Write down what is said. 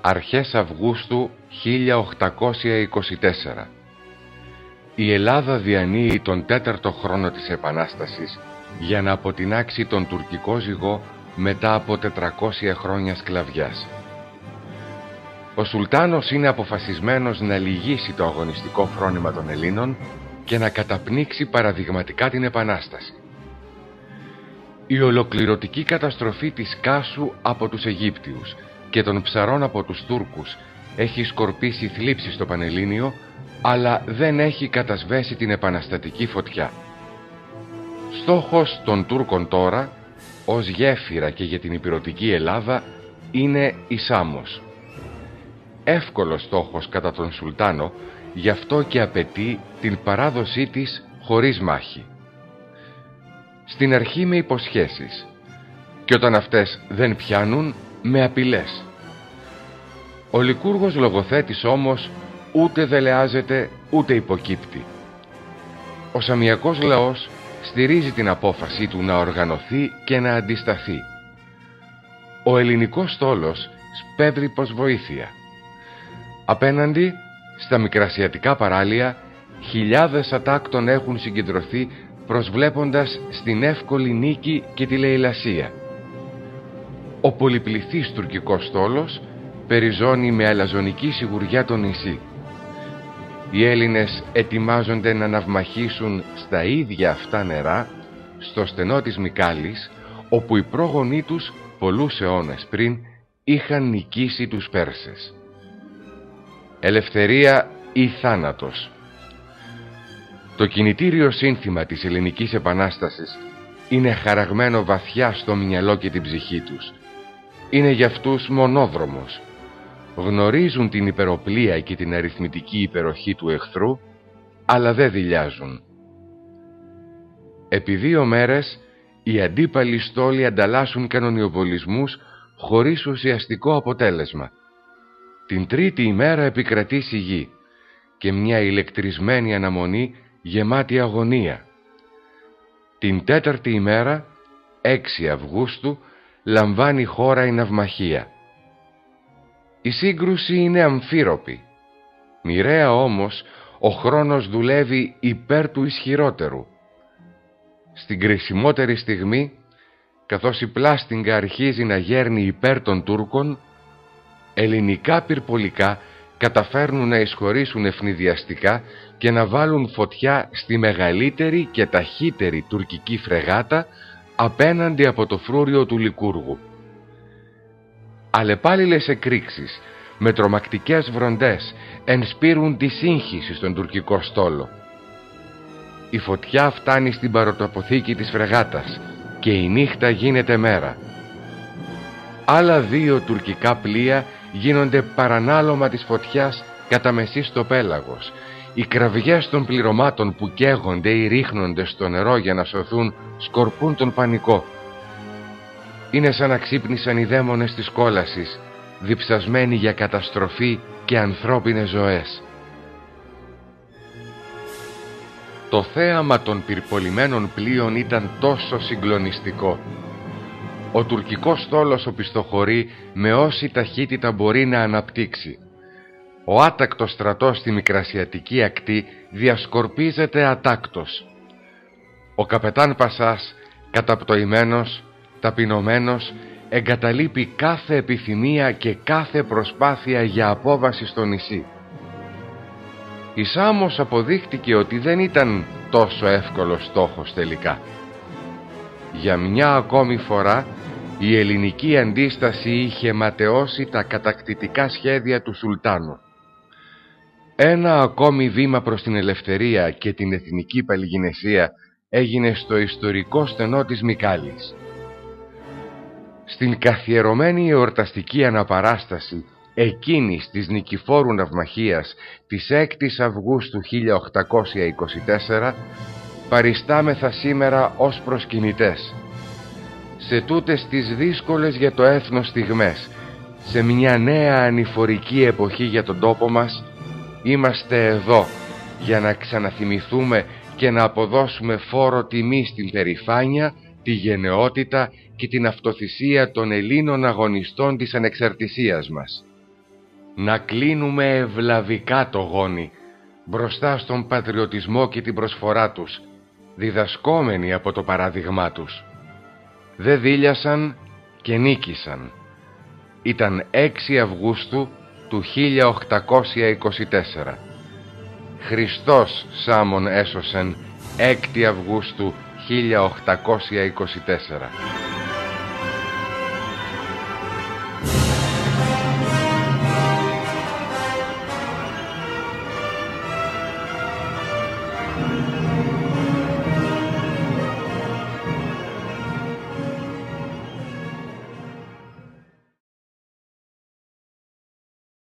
αρχές Αυγούστου 1824. Η Ελλάδα διανύει τον 4ο χρόνο της Επανάστασης για να αποτινάξει τον τουρκικό ζυγό μετά από 400 χρόνια σκλαβιάς. Ο Σουλτάνος είναι αποφασισμένος να λυγίσει το αγωνιστικό φρόνημα των Ελλήνων και να καταπνίξει παραδειγματικά την Επανάσταση. Η ολοκληρωτική καταστροφή της Κάσου από τους Αιγύπτιους και των Ψαρών από τους Τούρκους έχει σκορπίσει θλίψεις στο Πανελλήνιο, αλλά δεν έχει κατασβέσει την επαναστατική φωτιά. Στόχος των Τούρκων τώρα, ως γέφυρα και για την ηπειρωτική Ελλάδα, είναι η Σάμος. Εύκολος στόχος κατά τον Σουλτάνο, γι' αυτό και απαιτεί την παράδοσή της χωρίς μάχη. Στην αρχή με υποσχέσεις, και όταν αυτές δεν πιάνουν, με απειλές. Ο Λικούργος λογοθέτης όμως ούτε δελεάζεται ούτε υποκύπτει. Ο σαμιακός λαός στηρίζει την απόφαση του να οργανωθεί και να αντισταθεί. Ο ελληνικός στόλος σπέβδει πως βοήθεια. Απέναντι, στα μικρασιατικά παράλια, χιλιάδες ατάκτων έχουν συγκεντρωθεί προσβλέποντας στην εύκολη νίκη και τη λαιλασία. Ο πολυπληθής τουρκικός στόλος περιζώνει με αλαζονική σιγουριά το νησί. Οι Έλληνες ετοιμάζονται να ναυμαχήσουν στα ίδια αυτά νερά, στο στενό της Μικάλης, όπου οι πρόγονοί τους πολλούς αιώνες πριν είχαν νικήσει τους Πέρσες. Ελευθερία ή θάνατος. Το κινητήριο σύνθημα της ελληνικής επανάστασης είναι χαραγμένο βαθιά στο μυαλό και την ψυχή τους. Είναι για αυτούς μονόδρομος. Γνωρίζουν την υπεροπλία και την αριθμητική υπεροχή του εχθρού, αλλά δεν δειλιάζουν. Επί 2 μέρες οι αντίπαλοι στόλοι ανταλλάσσουν κανονιοβολισμούς χωρίς ουσιαστικό αποτέλεσμα. Την 3η ημέρα επικρατεί σιγή και μια ηλεκτρισμένη αναμονή γεμάτη αγωνία. Την 4η ημέρα, 6 Αυγούστου, λαμβάνει χώρα η ναυμαχία. Η σύγκρουση είναι αμφίροπη. Μοιραία όμως, ο χρόνος δουλεύει υπέρ του ισχυρότερου. Στην κρισιμότερη στιγμή, καθώς η πλάστιγγα αρχίζει να γέρνει υπέρ των Τούρκων, ελληνικά πυρπολικά καταφέρνουν να εισχωρήσουν ευνηδιαστικά και να βάλουν φωτιά στη μεγαλύτερη και ταχύτερη τουρκική φρεγάτα απέναντι από το φρούριο του Λικούργου. Αλλεπάλληλες εκρήξεις με τρομακτικές βροντές ενспήρουν τη σύγχυση στον τουρκικό στόλο. Η φωτιά φτάνει στην παρωταποθήκη της φρεγάτας και η νύχτα γίνεται μέρα. Άλλα 2 τουρκικά πλοία γίνονται παρανάλωμα της φωτιάς κατά μεσή στο πέλαγος. Οι κραυγές των πληρωμάτων που καίγονται ή ρίχνονται στο νερό για να σωθούν σκορπούν τον πανικό. Είναι σαν να ξύπνησαν οι δαίμονες της κόλασης, διψασμένοι για καταστροφή και ανθρώπινες ζωές. Το θέαμα των πυρπολιμένων πλοίων ήταν τόσο συγκλονιστικό. Ο τουρκικός στόλος οπισθοχωρεί με όση ταχύτητα μπορεί να αναπτύξει. Ο άτακτος στρατός στη μικρασιατική ακτή διασκορπίζεται ατάκτος. Ο καπετάν Πασάς, καταπτωημένος, ταπεινωμένος, εγκαταλείπει κάθε επιθυμία και κάθε προσπάθεια για απόβαση στο νησί. Η Σάμος αποδείχτηκε ότι δεν ήταν τόσο εύκολος στόχος τελικά. Για μια ακόμη φορά η ελληνική αντίσταση είχε ματαιώσει τα κατακτητικά σχέδια του Σουλτάνου. Ένα ακόμη βήμα προς την ελευθερία και την εθνική παλιγυναισία έγινε στο ιστορικό στενό της Μικάλης. Στην καθιερωμένη εορταστική αναπαράσταση εκείνης της νικηφόρου ναυμαχίας της 6ης Αυγούστου 1824 παριστάμεθα σήμερα ως προσκυνητές. Σε τούτες τις δύσκολες για το έθνος στιγμές, σε μια νέα ανηφορική εποχή για τον τόπο μας, είμαστε εδώ για να ξαναθυμηθούμε και να αποδώσουμε φόρο τιμή στην περηφάνεια, τη γενναιότητα και την αυτοθυσία των Ελλήνων αγωνιστών της ανεξαρτησίας μας. να κλείνουμε ευλαβικά το γόνι μπροστά στον πατριωτισμό και την προσφορά τους, διδασκόμενοι από το παράδειγμά τους. Δε δίλιασαν και νίκησαν. Ήταν 6 Αυγούστου του 1824. Χριστός Σάμον έσωσεν 6 Αυγούστου 1824.